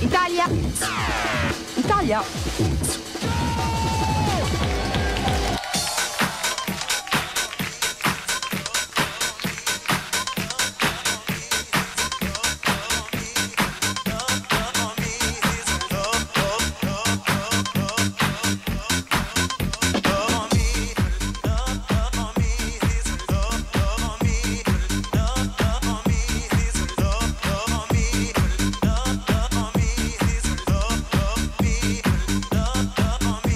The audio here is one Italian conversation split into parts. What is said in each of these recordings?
Italia. Italia. Love on me.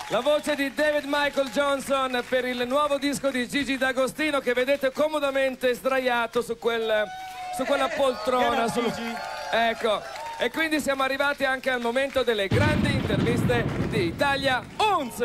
La voce di David Michael Johnson per il nuovo disco di Gigi D'Agostino, che vedete comodamente sdraiato su quella poltrona. Ecco, e quindi siamo arrivati anche al momento delle grandi interviste di Italia Unz.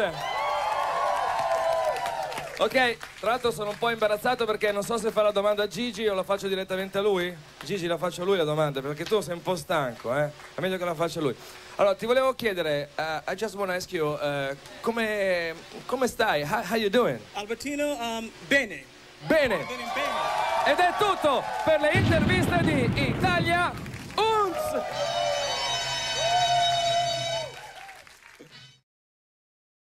Ok, tra l'altro sono un po' imbarazzato perché non so se fare la domanda a Gigi o la faccio direttamente a lui. Gigi, la faccio a lui la domanda perché tu sei un po' stanco, eh? È meglio che la faccia a lui. Allora, ti volevo chiedere, I just want to ask you, come stai? How you doing? Albertino, bene. Bene. Ed è tutto per le interviste di Italia Unz.